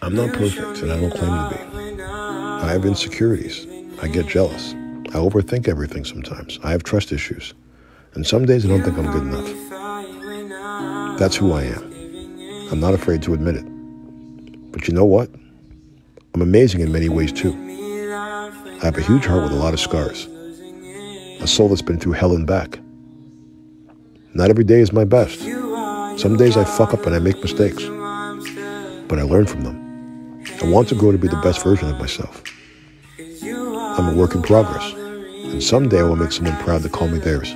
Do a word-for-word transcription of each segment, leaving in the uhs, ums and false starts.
I'm not perfect, and I don't claim to be. I have insecurities. I get jealous. I overthink everything sometimes. I have trust issues. And some days I don't think I'm good enough. That's who I am. I'm not afraid to admit it. But you know what? I'm amazing in many ways too. I have a huge heart with a lot of scars. A soul that's been through hell and back. Not every day is my best. Some days I fuck up and I make mistakes. But I learn from them. I want to grow to be the best version of myself. I'm a work in progress. And someday I will make someone proud to call me theirs.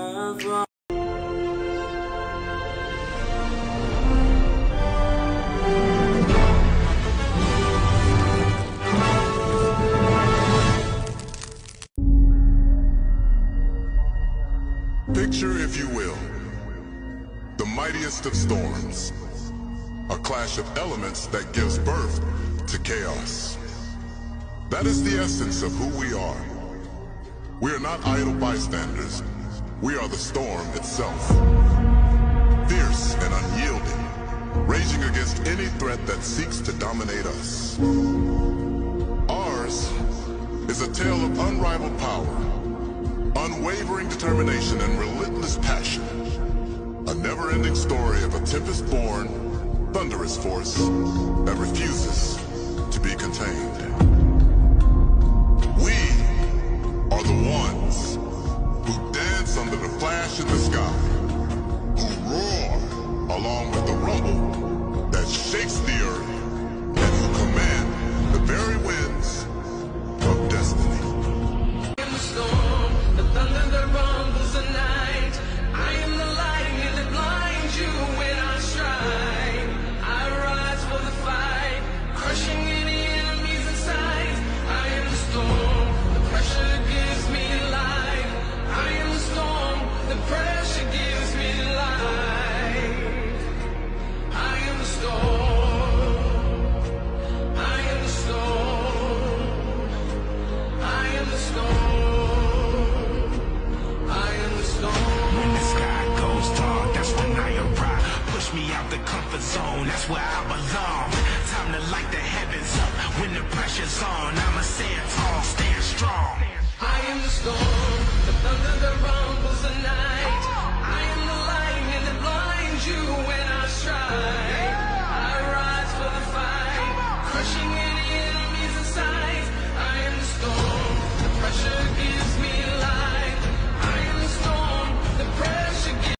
Picture, if you will, the mightiest of storms, a clash of elements that gives birth to chaos. That is the essence of who we are. We are not idle bystanders. We are the storm itself. Fierce and unyielding, raging against any threat that seeks to dominate us. Ours is a tale of unrivaled power, unwavering determination and relentless passion. A never-ending story of a tempest-born, thunderous force that refuses to be contained. We are the ones who dance under the flash in the sky, who roar along with the rumble that shakes the earth, and who command the very winds of destiny. That's where I belong. Time to light the heavens up. When the pressure's on, I'ma stand tall, stand strong. I am the storm, the thunder that rumbles the night.